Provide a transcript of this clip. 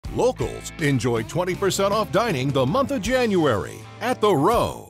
Locals enjoy 20% off dining the month of January at The Row.